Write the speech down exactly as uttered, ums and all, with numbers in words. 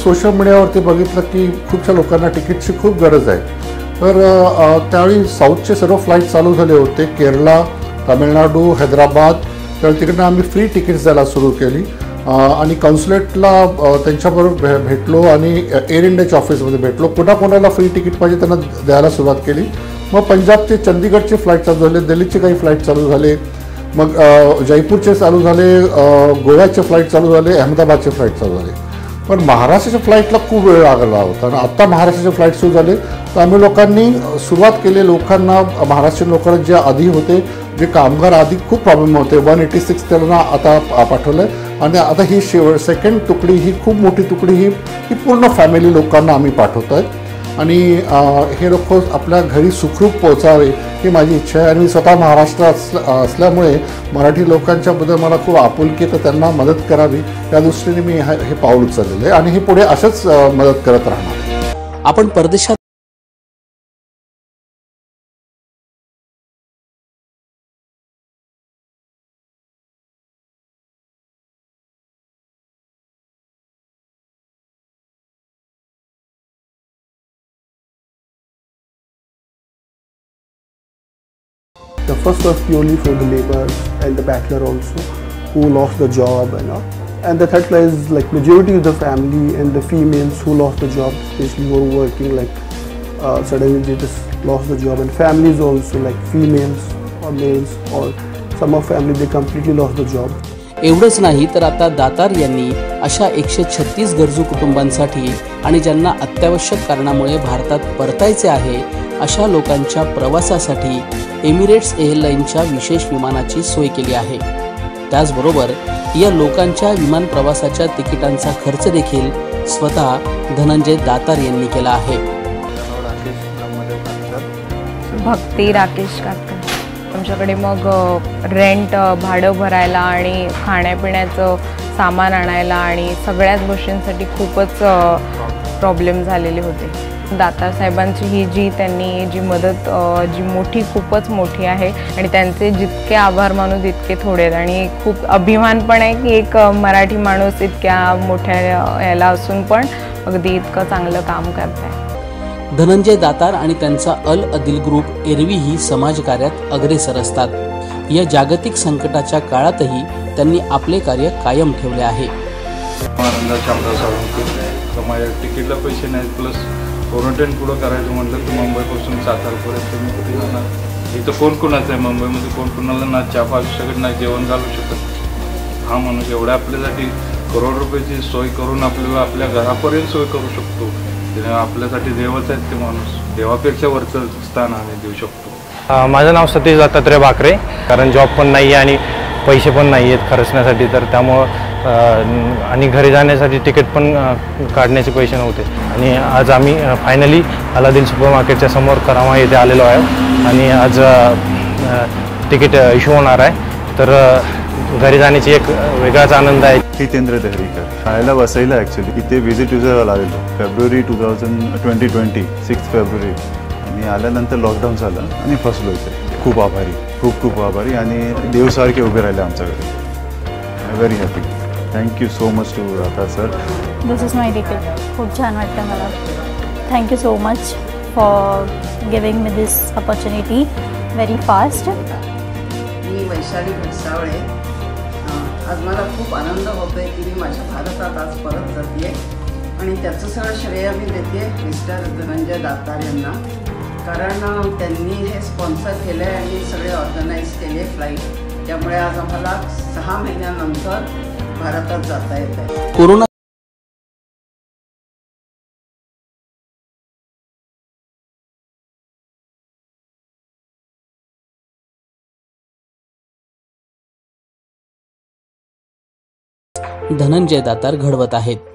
Social मीडियावरती बघितलं की खूपशा लोकांना तिकीटची खूप गरज आहे. तर त्यावेळी साऊथचे सर्व फ्लाईट चालू झाले होते, केरला, तामिळनाडू, हैदराबाद. तर तिकडनं आम्ही फ्री तिकीट्स द्यायला सुरू केली आणि कॉन्सुलेटला त्यांच्याबरोबर भे भेटलो आणि एअर इंडियाच्या ऑफिसमध्ये भेटलो. पुन्हा कोणाला फ्री तिकीट पाहिजे त्यांना द्यायला सुरुवात केली. मग पंजाबचे, चंदीगडचे फ्लाईट चालू झाले, दिल्लीचे काही फ्लाईट चालू झाले, मग जयपूरचे चालू झाले, गोव्याचे फ्लाईट चालू झाले, अहमदाबादचे फ्लाईट चालू झाले. पण महाराष्ट्राच्या फ्लाईटला खूप वेळ लागला होता आणि आत्ता महाराष्ट्राचे फ्लाईट सुरू झाले. तर आम्ही लोकांनी सुरुवात केली, लोकांना, महाराष्ट्रीयन लोकांना जे आधी होते, जे कामगार आधी खूप प्रॉब्लेम होते, वन एटी सिक्स त्यांना आता पाठवलं आहे. आणि आता ही शेवट सेकंड तुकडी, ही खूप मोठी तुकडी, ही ही पूर्ण फॅमिली लोकांना आम्ही पाठवतो आहे. आणि हे लोक आपल्या घरी सुखरूप पोहोचावे ही माझी इच्छा आहे. आणि मी स्वतः महाराष्ट्र असल्या असल्यामुळे मराठी लोकांच्याबद्दल मला खूप आपुलकी, तर त्यांना मदत करावी या दृष्टीने मी हे पाऊल उचललेलं आहे आणि हे पुढे अशाच मदत करत राहणार. आपण परदेशात The first was purely for the laborers and the bachelor also who lost the job and all. And the third is like majority of the family and the females who lost the job, especially who were working, like uh, suddenly they just lost the job. And families also, like females or males or some of family, they completely lost the job. एवढंच नाही तर आता दातार यांनी अशा एकशे छत्तीस गरजू कुटुंबांसाठी आणि ज्यांना अत्यावश्यक कारणामुळे भारतात परतायचे आहे अशा लोकांच्या प्रवासासाठी एमिरेट्स एअरलाईनच्या विशेष विमानाची सोय केली आहे. त्याचबरोबर या लोकांच्या विमान प्रवासाच्या तिकिटांचा खर्च देखील स्वतः धनंजय दातार यांनी केला आहे. भक्ती राकेश कातकर. आमच्याकडे मग रेंट, भाडं भरायला आणि खाण्यापिण्याचं सामान आणायला आणि सगळ्याच गोष्टींसाठी खूपच प्रॉब्लेम झालेले होते. दातार साहेबांची ही जी त्यांनी जी मदत जी मोठी, खूपच मोठी आहे आणि त्यांचे जितके आभार मानू तितके थोडे आहेत. आणि खूप अभिमान पण आहे की एक मराठी माणूस इतक्या मोठ्या याला असून पण अगदी इतकं चांगलं काम करत आहे. धनंजय दातार आणि त्यांचा अल अदिल ग्रुप एरवीही समाजकार्यात अग्रेसर असतात. या जागतिक संकटाच्या काळातही त्यांनी आपले कार्य कायम ठेवले आहे. तिकीटला पैसे नाहीत, प्लस क्वारंटाईन पुढं करायचं म्हटलं की मुंबईपासून सातारपर्यंत मी कुठे जाणार? इथं कोण कोणाचं आहे? मुंबईमध्ये कोण कोणाला ना चहा पाजू शकत, ना जेवण घालू शकत. हा माणूस एवढ्या आपल्यासाठी करोड रुपयाची सोय करून आपल्याला आपल्या घरापर्यंत सोय करू शकतो. आपल्यासाठी देवच आहेत ते माणूस. देवापेक्षा वरचं स्थान आम्ही देऊ शकतो. माझं नाव सतीश दत्तात्रय भाकरे. कारण जॉब पण नाही आहे आणि पैसे पण नाही आहेत खर्चण्यासाठी, तर त्यामुळं आणि घरी जाण्यासाठी तिकीट पण काढण्याचे पैसे नव्हते. आणि आज आम्ही फायनली अल अदिल सुपर मार्केटच्या समोर करामा येथे आलेलो आहे आणि आज तिकीट इश्यू होणार आहे. तर घरी जाण्याची एक वेगळाच आनंद आहे. हितेंद्र दहरीकर. शाळेला वसईला ॲक्च्युली इथे व्हिजिट युजर आलेलो फेब्रुवारी two thousand twenty twenty six फेब्रुवारी आणि आल्यानंतर लॉकडाऊन झालं आणि फसलो इथे. खूप आभारी, खूप खूप आभारी आणि देवसारखे उभे राहिले आमच्याकडे. I am very happy. Thank you so much to Datar sir. This is my ticket. खूप छान वाटतं मला. Thank you so much for giving me this opportunity very fast. मी वैशाली घटसावळे. आज मला खूप आनंद होतो आहे की मी माझ्या भारतात आज परत जाते आणि त्याचं सगळं श्रेय मी देते मिस्टर धनंजय दातार यांना. कारण त्यांनी हे स्पॉन्सर केलं आहे आणि सगळे ऑर्गनाईज केले फ्लाईट. त्यामुळे आज आम्हाला सहा महिन्यानंतर भारतात जाता येत आहे. कोरोना धनंजय दातार घडवत आहेत.